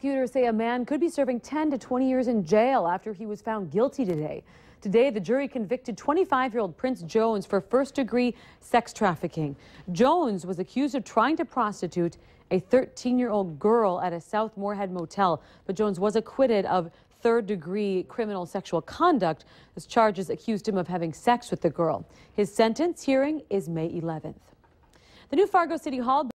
Prosecutors say a man could be serving 10 to 20 years in jail after he was found guilty today. Today, the jury convicted 25-year-old Prince Jones for first-degree sex trafficking. Jones was accused of trying to prostitute a 13-year-old girl at a South Moorhead motel, but Jones was acquitted of third-degree criminal sexual conduct as charges accused him of having sex with the girl. His sentence hearing is May 11th. The new Fargo City Hall